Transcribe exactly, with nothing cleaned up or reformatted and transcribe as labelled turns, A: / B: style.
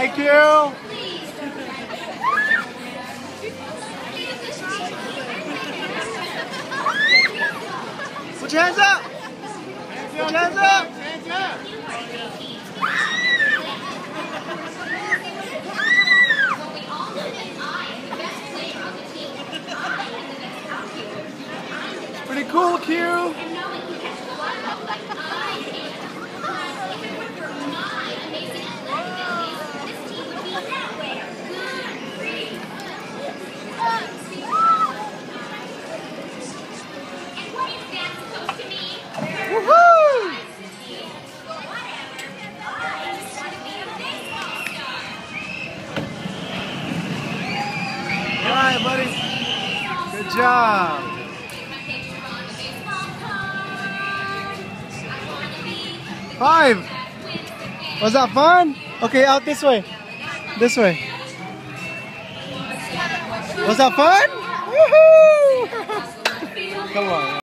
A: Thank you. Put your hands up. Put your hands up. Hands up. Pretty cool, Q. Alright, buddy. Good job. Five. Was that fun? Okay, out this way. This way. Was that fun? Woohoo! Come on.